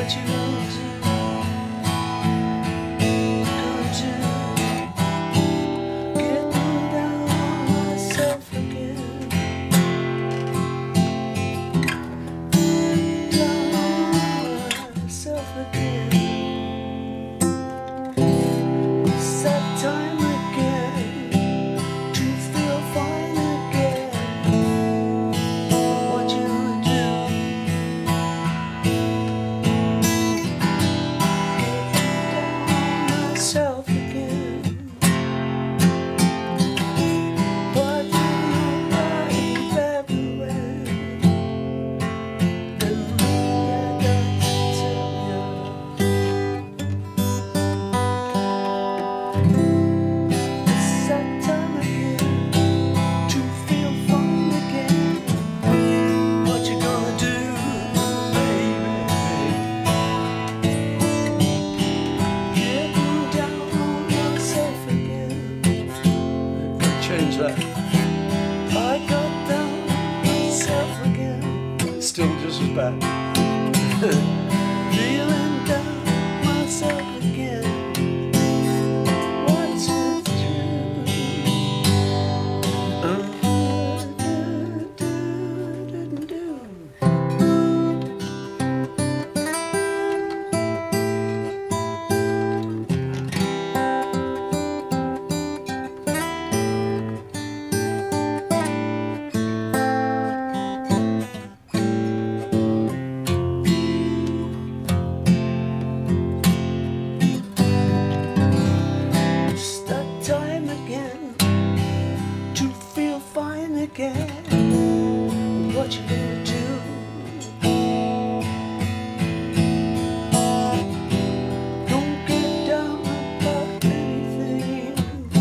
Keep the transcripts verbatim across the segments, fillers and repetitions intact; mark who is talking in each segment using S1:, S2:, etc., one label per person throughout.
S1: What you gonna do? Gonna do? Get me down on myself again. Down on myself again. It's that time again to feel fine again. What you gonna do? Myself again. But you know life everywhere. And me, I got to tell you, it's that time again to feel fine again. What you gonna do, baby? Getting down on myself again.
S2: Change that.
S1: I got down on myself again.
S2: Still just as bad.
S1: Feeling down myself again. What's it true? Uh, do, do, do, do. It's that time again to feel fine again. What you gonna do? Don't get down about anything.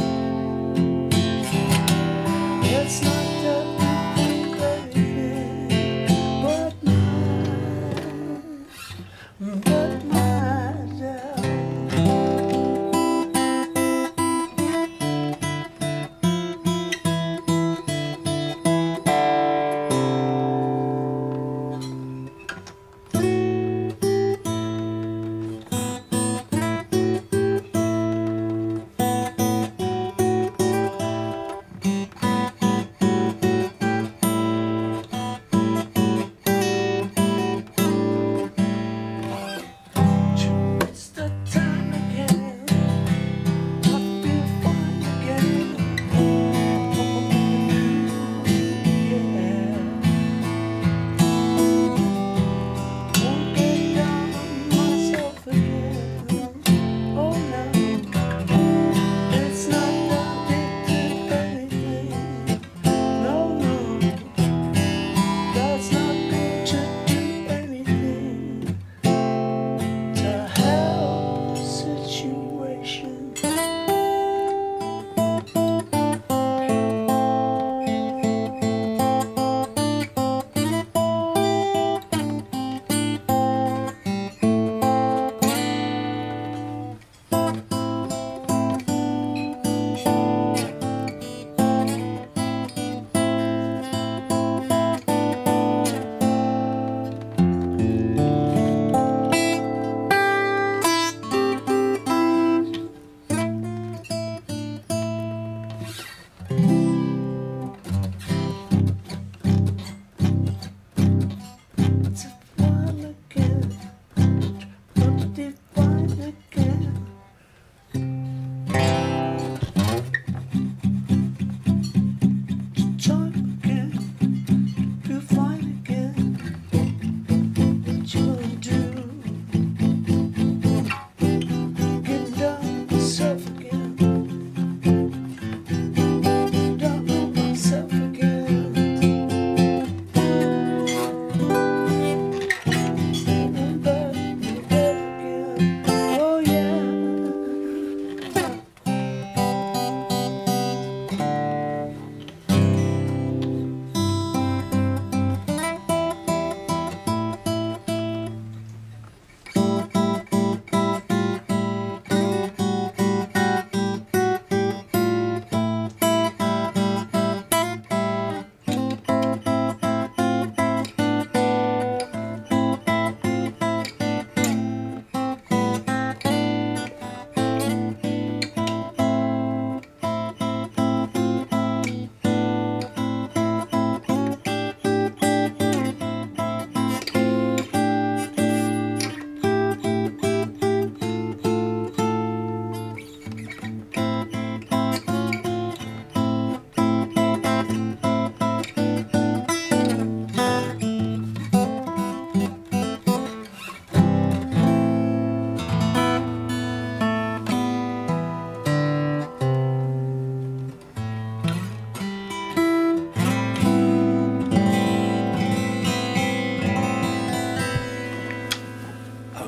S1: It's not everything, baby, but mine, but myself.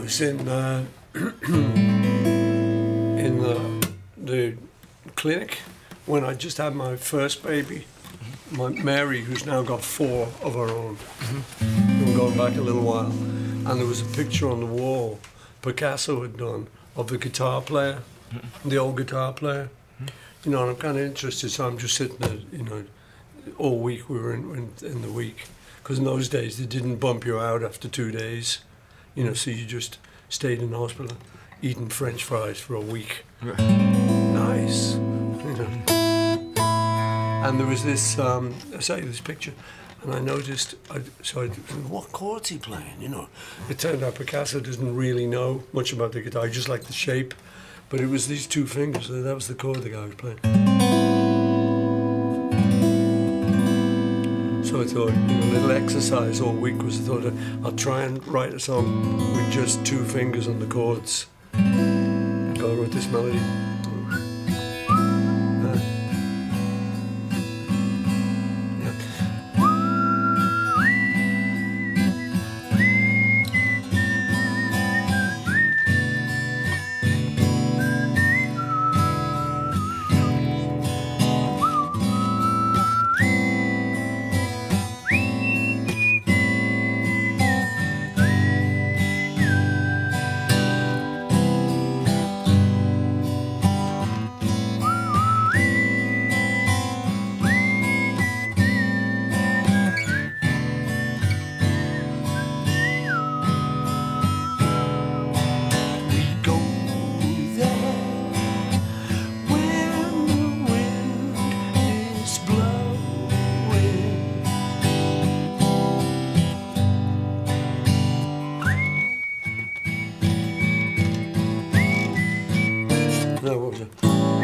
S2: was in uh, in the, the clinic when I just had my first baby, my Mary, who's now got four of her own. Mm-hmm. I'm going back a little while, and there was a picture on the wall Picasso had done of the guitar player, mm-hmm. the old guitar player. Mm-hmm. You know, and I'm kind of interested, so I'm just sitting there, you know, all week we were in, in, in the week, because in those days they didn't bump you out after two days, you know, so you just stayed in the hospital eating French fries for a week. Right. Nice. You know. And there was this, um, I saw you this picture, and I noticed, I, so I, what chords he playing, you know? It turned out Picasso doesn't really know much about the guitar, he just liked the shape, but it was these two fingers, so that was the chord the guy was playing. So I thought, you know, a little exercise all week was I thought I'll try and write a song with just two fingers on the chords. So I wrote this melody. No, what was it?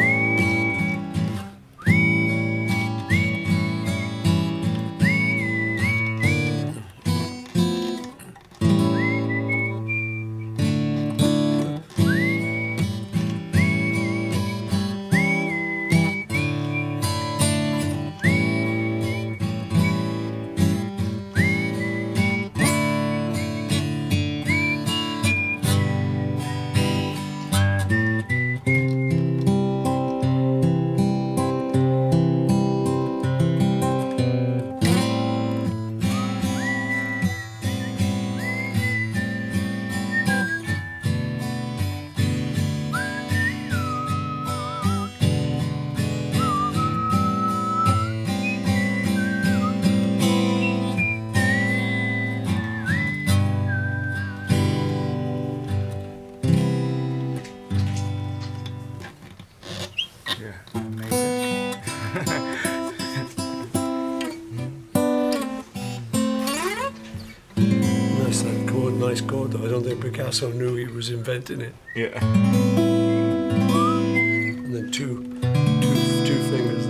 S2: Nice that chord, nice chord though. I don't think Picasso knew he was inventing it.
S3: Yeah.
S2: And then two, two, two fingers.